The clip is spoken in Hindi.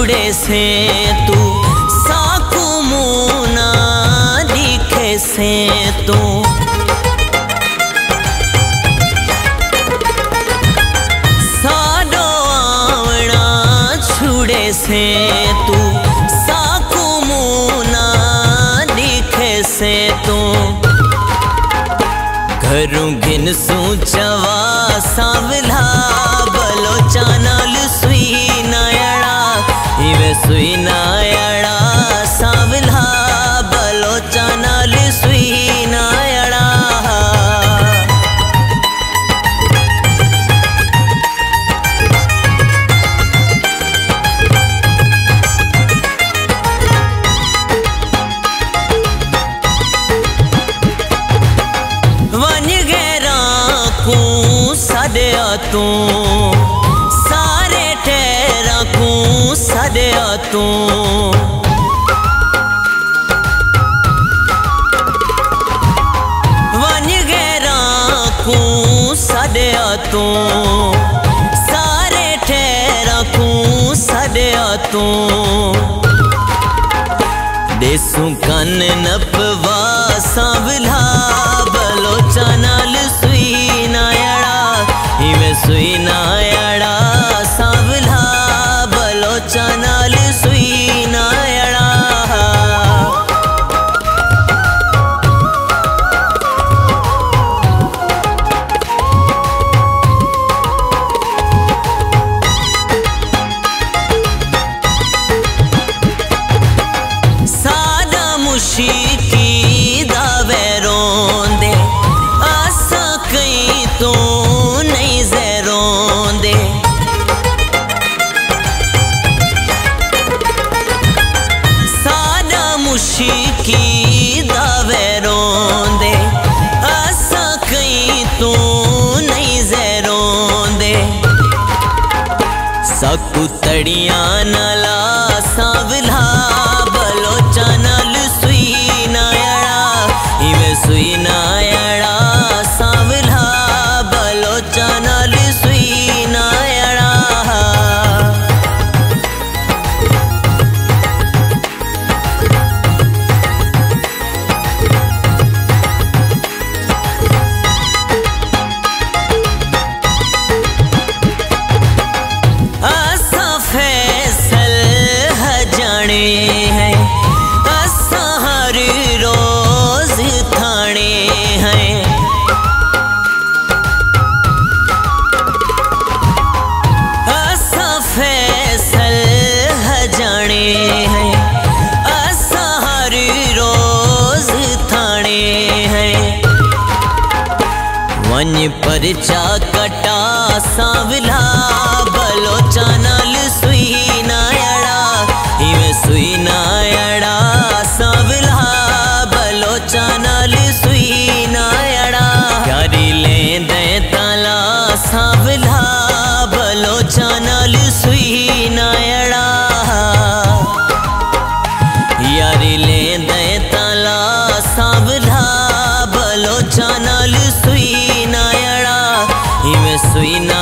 छुड़े से तू साकू मुना दिखे से तू साडो आवना छुड़े से तू साकू मुना दिखे से तू घरों घिन सूचवा सांवला बलोचा नाल सुई नायड़ा इवे सुई नायड़ा सांवला बलोचा नाल सुई नायड़ा सदया तू सारे ठहरा को सदया तू वन गैरा को सदया तू सारे ठहरा को सदया तू देसू कन नपवा सांवला बलोचा नाल सुई नायड़ा इवे सुई नायड़ा सांवला बलोचा नाल सुई नायड़ा सादा मुशीकी दावे रोंदे आसा कई तो मुशीकी दावे रोंदे आसा कई तू नहीं ज़ेरोंदे साकू तड़िया नाला सांवला बलोचा नाल सुई नायड़ा इवे सुई नायड़ा सांवला बलोचा नाल सुई नायड़ा है असा हर रोज थाने हैं असा फैसल जाने हैं असा हर रोज थाने हैं वन परचा कटा सांवला बलोचा नाल सुई नायड़ा इवे सुई नायड़ा सांवला बलोचा नाल सुई नायड़ा यारी लेंदे ताला सांवला बलोचा नाल सुई नायड़ा यारी लेंदे ताला सांवला बलोचा नाल सुई नायड़ा इवे सुई